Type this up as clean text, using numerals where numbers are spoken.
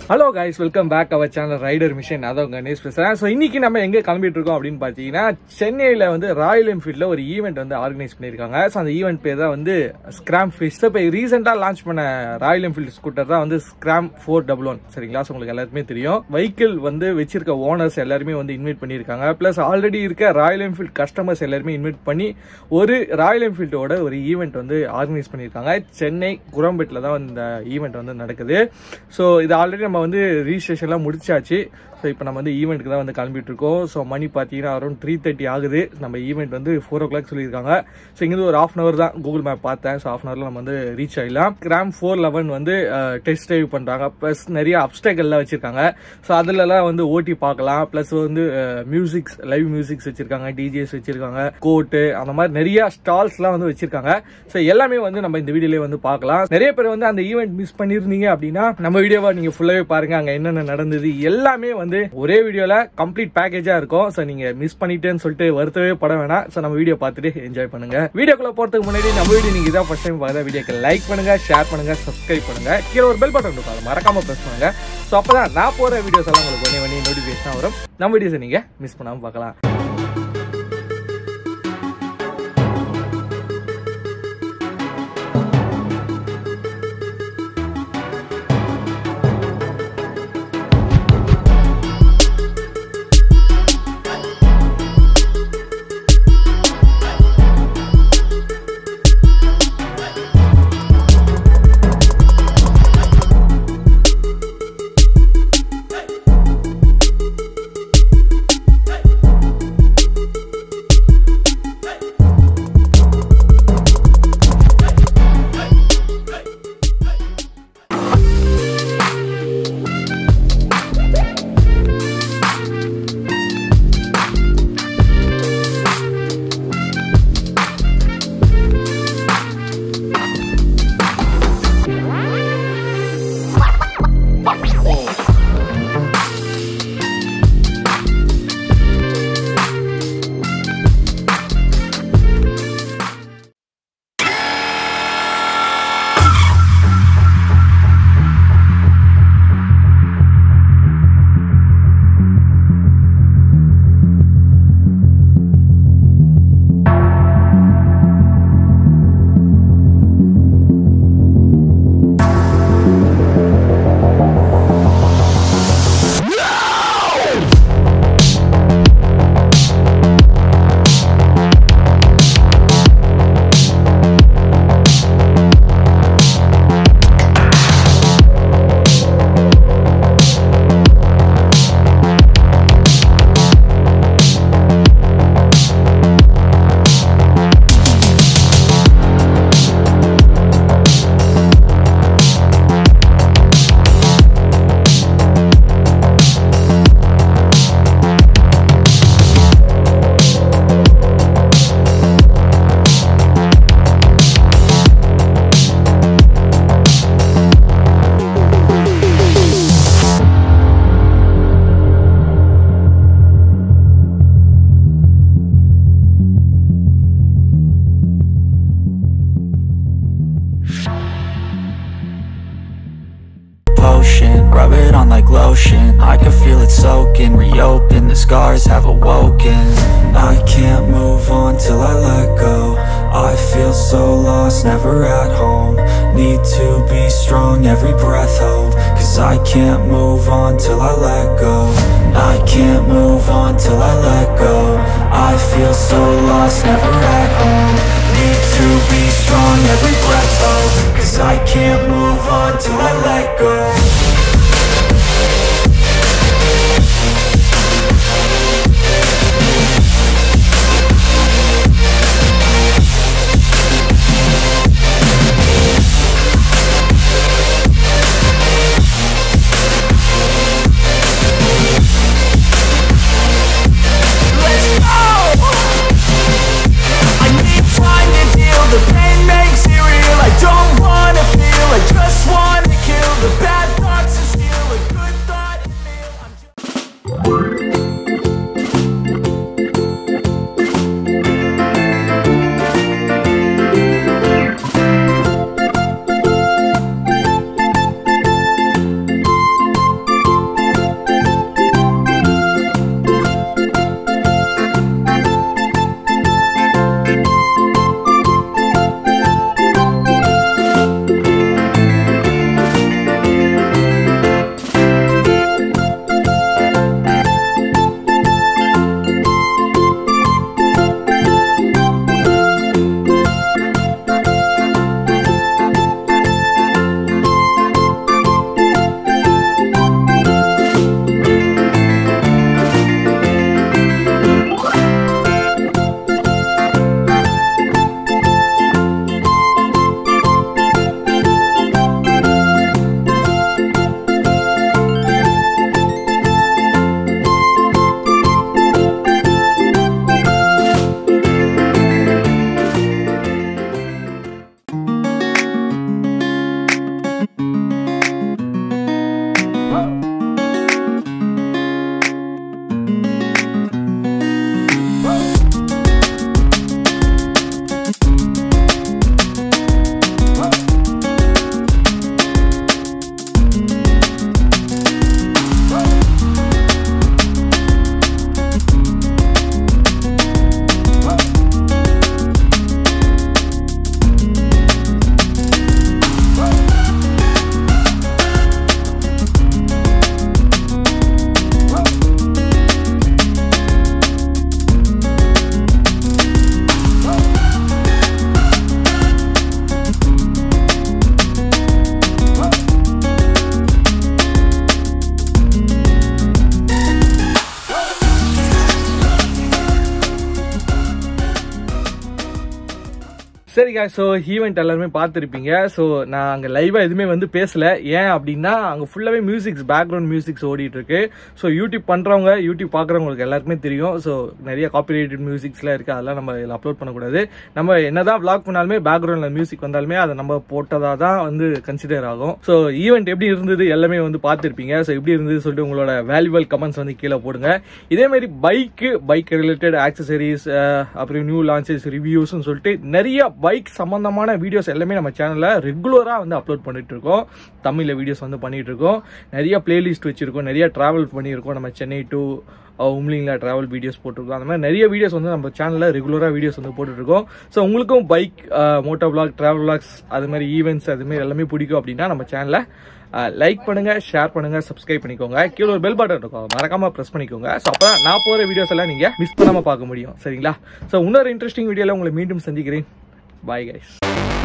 Hello guys, welcome back to our channel Rider Mission. அதான் கணேஷ் பேசுறேன். So இன்னைக்கு நம்ம எங்கே கிளம்பிட்டு இருக்கோம் அப்படின்னு பார்த்தீங்கன்னா சென்னையில் வந்து ராயல் என்ஃபீல்டில் ஒரு ஈவெண்ட் வந்து ஆர்கனைஸ் பண்ணியிருக்காங்க. ஸோ அந்த ஈவெண்ட் பேர் தான் வந்து ஸ்கிராம் ஃபெஸ்ட். இப்போ ரீசெண்டாக லான்ச் பண்ண ராயல் என்ஃபீல்டு ஸ்கூட்டர் தான் வந்து ஸ்கிராம் 411 சரிங்களா? ஸோ உங்களுக்கு எல்லாருமே தெரியும். வெஹிக்கிள் வந்து வச்சிருக்க ஓனர்ஸ் எல்லாருமே வந்து இன்வைட் பண்ணியிருக்காங்க. ப்ளஸ் ஆல்ரெடி இருக்க ராயல் என்ஃபீல்டு கஸ்டமர்ஸ் எல்லாருமே இன்வைட் பண்ணி ஒரு ராயல் என்ஃபீல்டோட ஒரு ஈவெண்ட் வந்து ஆர்கனைஸ் பண்ணியிருக்காங்க. சென்னை குரம்பெட்டில் தான் இந்த ஈவெண்ட் வந்து நடக்குது. ஸோ இது ஆல்ரெடி நம்ம வந்து ரிஜிஸ்ட்ரேஷன்லாம் முடிச்சாச்சு. ஸோ இப்போ நம்ம வந்து ஈவெண்ட்டுக்கு தான் வந்து கிளம்பிட்டு இருக்கோம். ஸோ மணி பார்த்தீங்கன்னா அரௌண்ட் 3:30 ஆகுது. நம்ம ஈவெண்ட் வந்து 4 o'clock சொல்லியிருக்காங்க. ஸோ இங்கேருந்து ஒரு ½ hour தான் கூகுள் மேப் பார்த்தேன். ஸோ ½ hourல நம்ம வந்து ரீச் ஆகிடலாம். ஸ்கிராம் 411 வந்து டெஸ்ட் ட்ரைவ் பண்ணுறாங்க. ப்ளஸ் நிறைய அப்டேக்கல்லாம் வச்சிருக்காங்க. ஸோ அதுலலாம் வந்து ஓட்டி பார்க்கலாம். ப்ளஸ் வந்து மியூசிக்ஸ், லைவ் மியூசிக்ஸ் வச்சிருக்காங்க, டிஜேஸ் வச்சிருக்காங்க, கோட்டு, அந்த மாதிரி நிறைய ஸ்டால்ஸ்லாம் வந்து வச்சிருக்காங்க. ஸோ எல்லாமே வந்து நம்ம இந்த வீடியோலேயே வந்து பார்க்கலாம். நிறைய பேர் வந்து அந்த ஈவெண்ட் மிஸ் பண்ணியிருந்தீங்க அப்படின்னா நம்ம வீடியோவை நீங்க ஃபுல்லாவே பாருங்க. அங்க என்னென்ன நடந்தது எல்லாமே வந்து ஒரே வீடியோல கம்ப்ளீட் பேக்கேஜா இருக்கும். சோ நீங்க மிஸ் பண்ணிட்டேன்னு சொல்லிட்டு வருத்தவே பட வேணாம். சோ நம்ம வீடியோ பார்த்துட்டு என்ஜாய் பண்ணுங்க. வீடியோக்குள்ள போறதுக்கு முன்னாடி நம்ம வீடியோ நீங்க இதான் ஃபர்ஸ்ட் டைம் பார்த்தா வீடியோக்கு லைக் பண்ணுங்க, ஷேர் பண்ணுங்க, சப்ஸ்கிரைப் பண்ணுங்க. கீழே ஒரு பெல் பட்டன் இருக்கும், அதை மறக்காம பிரஸ் பண்ணுங்க. சோ அப்பதான் நான் போற வீடியோஸ் எல்லாம் உங்களுக்கு ஒன்னே நோட்டிபிகேஷன் வரும். நம்ம வீடியோஸை நீங்க மிஸ் பண்ணாம பார்க்கலாம். Rub it on like lotion, I can feel it soaking, reopen, the scars have awoken. I can't move on till I let go, I feel so lost, never at home. Need to be strong, every breath hold, cause I can't move on till I let go. I can't move on till I let go, I feel so lost, never at home. Need to be strong, every breath hold, cause I can't move on till I let go. The pain makes it real. I don't wanna feel, I just wanna kill the bad thoughts. சரி guys, so event எல்லாருமே பார்த்துருப்பீங்க. So நான் அங்கே லைவாக எதுவுமே வந்து பேசலை. ஏன் அப்படின்னா அங்கே ஃபுல்லாகவே மியூசிக்ஸ், பேக்ரவுண்ட் மியூசிக்ஸ் ஓடிட்டு இருக்கு. ஸோ யூடியூப் பண்ணுறவங்க, யூடியூப் பார்க்குறவங்களுக்கு எல்லாருக்குமே தெரியும். ஸோ நிறைய காப்பிரைட்டட் மியூசிக்ஸ்லாம் இருக்குது, அதெல்லாம் நம்ம இதில் அப்லோட் பண்ணக்கூடாது. நம்ம என்னதான் vlog பண்ணாலுமே பேக்ரவுண்டில் மியூசிக் வந்தாலுமே அதை நம்ம போட்டதாக தான் வந்து கன்சிடர் ஆகும். ஸோ ஈவெண்ட் எப்படி இருந்தது எல்லாமே வந்து பார்த்துருப்பீங்க. ஸோ எப்படி இருந்தது சொல்லிட்டு உங்களோட வேல்யூபிள் கமெண்ட்ஸ் வந்து கீழே போடுங்க. இதேமாதிரி பைக் ரிலேட்டட் ஆக்சசரிஸ், அப்புறம் நியூ லான்ச்சஸ், ரிவ்யூஸ்ன்னு சொல்லிட்டு நிறைய பைக் சம்பந்தமான வீடியோஸ் எல்லாமே நம்ம சேனல்ல ரெகுலரா வந்து அப்லோட் பண்ணிட்டு இருக்கோம். தமிழ்ல வீடியோஸ் வந்து பண்ணிட்டு இருக்கோம். நிறைய பிளேலிஸ்ட் வச்சிருக்கோம், நிறைய டிராவல் பண்ணியிருக்கோம். நம்ம சென்னை டு உம்லிங்ல டிராவல் வீடியோஸ் போட்டிருக்கோம். அந்த மாதிரி நிறைய வீடியோஸ் வந்து நம்ம சேனல்ல ரெகுலரா வீடியோஸ் வந்து போட்டுட்டு இருக்கோம். ஸோ உங்களுக்கும் bike, moto vlog, travel vlogs, அது மாதிரி ஈவெண்ட்ஸ் அது மாதிரி எல்லாமே பிடிக்கும் அப்படின்னா நம்ம சேனலை லைக் பண்ணுங்க, ஷேர் பண்ணுங்க, சப்ஸ்கிரைப் பண்ணிக்கோங்க. கீழே ஒரு பெல் பட்டன் இருக்கும், மறக்காம பிரஸ் பண்ணிக்கோங்க. ஸோ அப்போ நான் போற வீடியோஸ் எல்லாம் நீங்க மிஸ் பண்ணாம பார்க்க முடியும். சரிங்களா? ஸோ இன்னொரு இன்ட்ரெஸ்டிங் வீடியோல உங்களை மீண்டும் சந்திக்கிறேன். Bye guys.